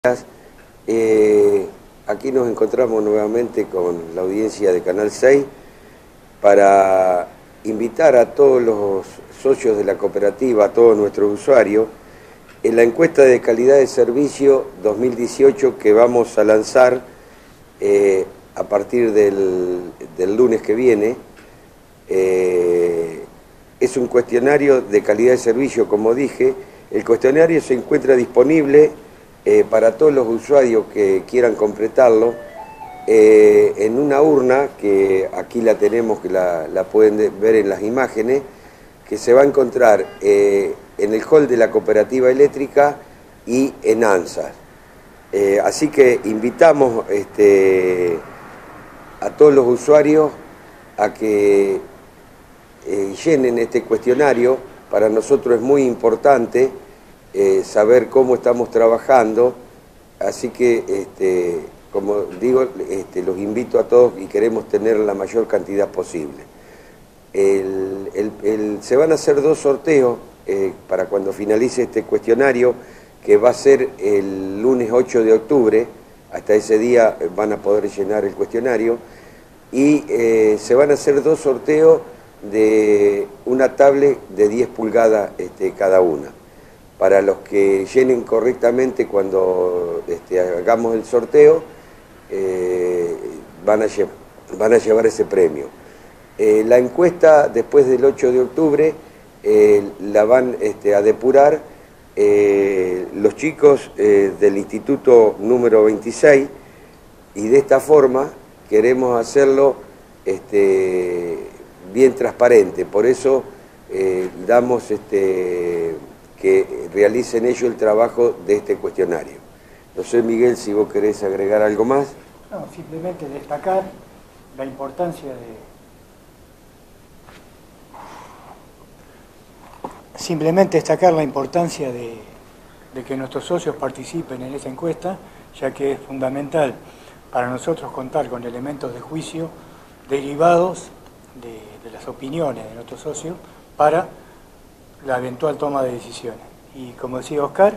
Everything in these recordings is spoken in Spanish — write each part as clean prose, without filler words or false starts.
Aquí nos encontramos nuevamente con la audiencia de Canal 6 para invitar a todos los socios de la cooperativa, a todos nuestros usuarios, en la encuesta de calidad de servicio 2018 que vamos a lanzar a partir del lunes que viene. Es un cuestionario de calidad de servicio, como dije. El cuestionario se encuentra disponible para todos los usuarios que quieran completarlo en una urna que aquí la tenemos, que la pueden ver en las imágenes, que se va a encontrar en el hall de la cooperativa eléctrica y en ANSAS. Así que invitamos a todos los usuarios a que llenen este cuestionario. Para nosotros es muy importante saber cómo estamos trabajando, así que, como digo, los invito a todos y queremos tener la mayor cantidad posible. Se van a hacer dos sorteos para cuando finalice este cuestionario, que va a ser el lunes 8 de octubre, hasta ese día van a poder llenar el cuestionario, y se van a hacer dos sorteos de una tablet de 10 pulgadas cada una. Para los que llenen correctamente cuando hagamos el sorteo, van a llevar ese premio. La encuesta después del 8 de octubre la van a depurar los chicos del instituto número 26, y de esta forma queremos hacerlo bien transparente. Por eso damos que realicen ellos el trabajo de este cuestionario. No sé, Miguel, si vos querés agregar algo más. No, simplemente destacar la importancia de que nuestros socios participen en esa encuesta, ya que es fundamental para nosotros contar con elementos de juicio derivados de las opiniones de nuestros socios para la eventual toma de decisiones. Y como decía Oscar,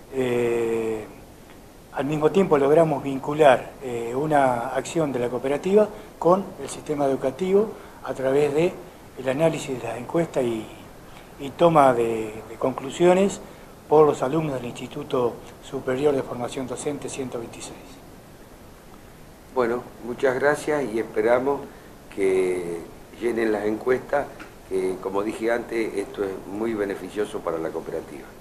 al mismo tiempo logramos vincular una acción de la cooperativa con el sistema educativo a través del análisis de las encuestas y toma de conclusiones por los alumnos del Instituto Superior de Formación Docente 126. Bueno, muchas gracias y esperamos que llenen las encuestas, que como dije antes, esto es muy beneficioso para la cooperativa.